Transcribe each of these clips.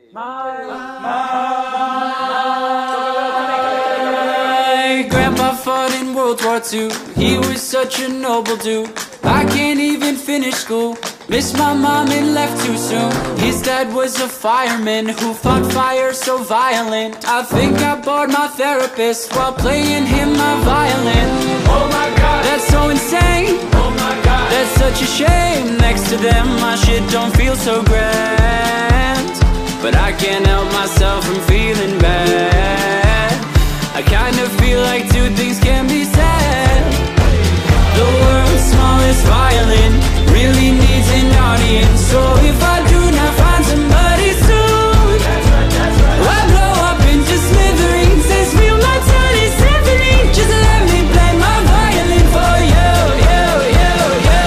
My grandpa fought in World War II. He was such a noble dude. I can't even finish school. Missed my mom and left too soon. His dad was a fireman who fought fire so violent. I think I bored my therapist while playing him my violin. Oh my god, that's so insane. Oh my god, that's such a shame. Next to them my shit don't feel so grand, but I can't help myself from feeling bad. I kind of feel like two things can be said. The world's smallest violin really needs an audience. So if I do not find somebody soon, I blow up into smithereens. This feel my tiny symphony. Just let me play my violin for you, you, you, you.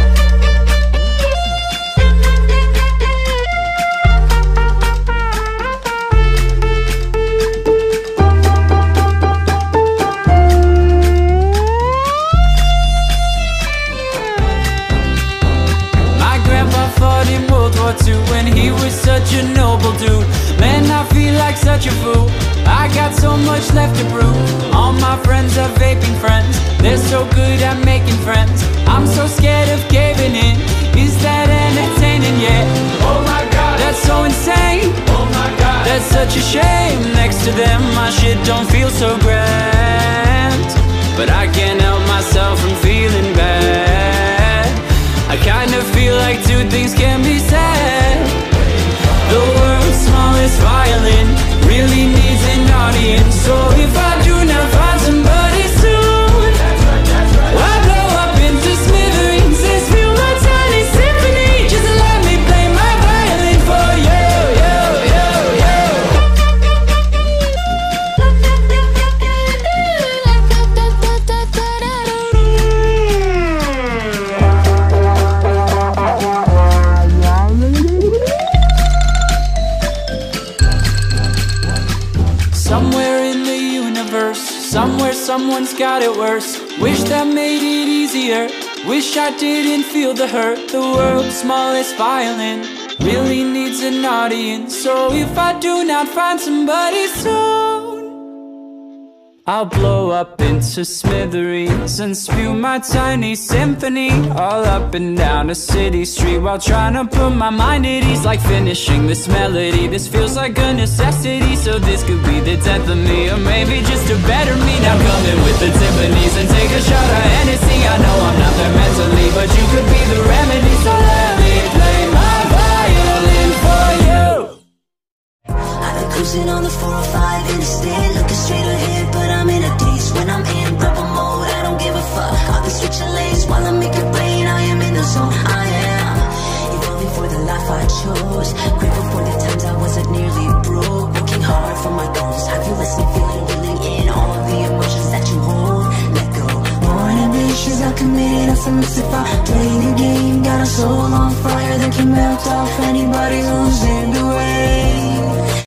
In World War II, when he was such a noble dude. Man, I feel like such a fool. I got so much left to prove. All my friends are vaping friends. They're so good at making friends. I'm so scared of caving in. Is that entertaining yet? Oh my god, that's so insane. Oh my god, that's such a shame. Next to them my shit don't feel so grand, but I can't help myself from feeling bad. I kind of feel like two things can be said. The world's smallest violin really needs an audience. So if I do not find somebody soon, I blow up into smithereens. This feel my tiny symphony. Just let me play my violin for you, you, you, you. Somewhere in the universe, somewhere someone's got it worse. Wish that made it easier. Wish I didn't feel the hurt. The world's smallest violin really needs an audience. So if I do not find somebody soon, I'll blow up into smithereens and spew my tiny symphony all up and down a city street while trying to put my mind at ease. Like finishing this melody, this feels like a necessity. So this could be the death of me, or maybe just a better me. Now come in with the timpanis and take a shot of Hennessy. I know I'm not there mentally, but you could be the remedy. So let me play my violin for you. I've been cruising on the 405 interstate, looking straight ahead, but I'm in a daze. When I'm in rebel mode, I don't give a fuck. I'll be switching lanes while I make it rain. I am in the zone, I am evolving for the life I chose. Grateful for the times I wasn't nearly broke, working hard for my goals. Have you listened, feeling, reeling in all of the emotions that you hold? Let go. More ambitious, I'm committed, I'm solicified. Playing a game, got a soul on fire that can melt off anybody who's in the way.